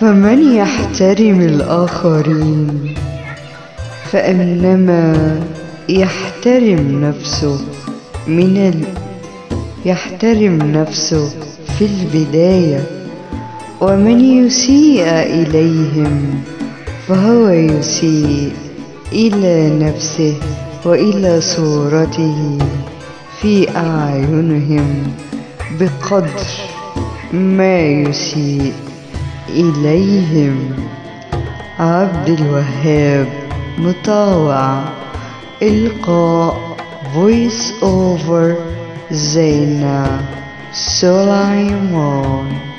فمن يحترم الآخرين فإنما يحترم نفسه يحترم نفسه في البداية. ومن يسيء إليهم فهو يسيء إلى نفسه وإلى صورته في أعينهم بقدر ما يسيء إليهم. عبد الوهاب مطاوع. إلقاء voice over زينة سليمان.